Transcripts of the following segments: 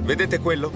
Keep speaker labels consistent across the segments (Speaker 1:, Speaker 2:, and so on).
Speaker 1: Vedete quello?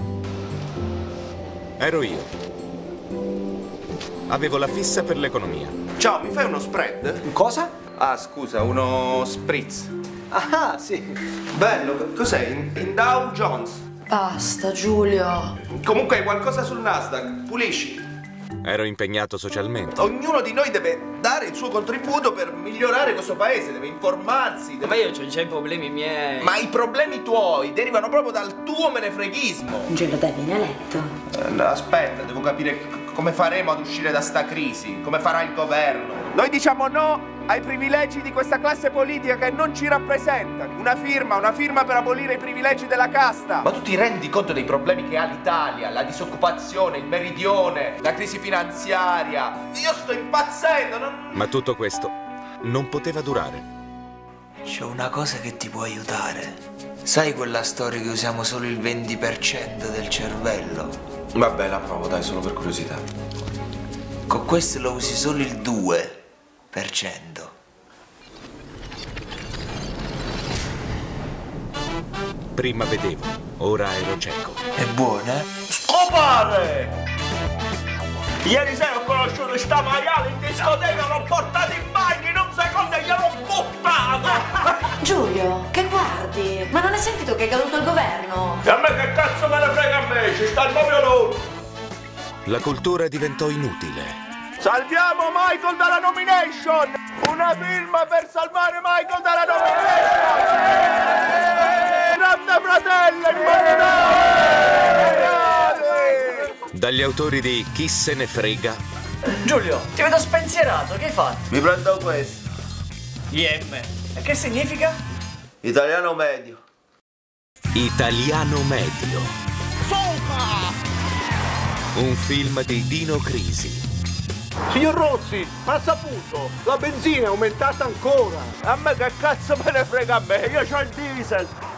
Speaker 1: Ero io. Avevo la fissa per l'economia.
Speaker 2: Ciao, mi fai uno spread?
Speaker 3: Cosa?
Speaker 2: Ah, scusa, uno spritz.
Speaker 3: Ah, sì.
Speaker 2: Bello, cos'è? In Dow Jones.
Speaker 4: Basta, Giulio.
Speaker 2: Comunque hai qualcosa sul Nasdaq, pulisci.
Speaker 1: Ero impegnato socialmente.
Speaker 2: Ognuno di noi deve dare il suo contributo per migliorare questo paese, deve informarsi.
Speaker 5: Ma io ho già i problemi miei.
Speaker 2: Ma i problemi tuoi derivano proprio dal tuo menefreghismo.
Speaker 4: Giulio, dai, vieni a letto.
Speaker 2: Aspetta, devo capire come faremo ad uscire da sta crisi, come farà il governo. Noi diciamo no ai privilegi di questa classe politica che non ci rappresenta. Una firma per abolire i privilegi della casta. Ma tu ti rendi conto dei problemi che ha l'Italia? La disoccupazione, il meridione, la crisi finanziaria. Io sto impazzendo,
Speaker 1: Ma tutto questo non poteva durare.
Speaker 6: C'è una cosa che ti può aiutare. Sai quella storia che usiamo solo il 20% del cervello?
Speaker 2: Vabbè, la provo, dai, solo per curiosità.
Speaker 6: Con questo lo usi solo il 2%.
Speaker 1: Prima vedevo, ora ero cieco.
Speaker 6: È buona?
Speaker 2: Scopare! Ieri sera ho conosciuto sta maiale in discoteca, l'ho portato in bagno, in un secondo e gliel'ho buttato!
Speaker 4: Giulio, che guardi? Ma non hai sentito che è caduto il governo?
Speaker 2: E a me che cazzo me ne frega a me, ci sta proprio lui!
Speaker 1: La cultura diventò inutile.
Speaker 2: Salviamo Michael dalla nomination! Una firma per salvare Michael dalla nomination! Grande fratello, immaginate!
Speaker 1: Dagli autori di Chi se ne frega.
Speaker 5: Giulio, ti vedo spensierato, che hai fatto?
Speaker 2: Mi prendo questo.
Speaker 5: IM. E che significa?
Speaker 2: Italiano medio.
Speaker 1: Italiano medio. Un film di Dino Crisi.
Speaker 7: Signor Rossi, ha saputo, la benzina è aumentata ancora.
Speaker 2: A me che cazzo me ne frega a me, io c'ho il diesel.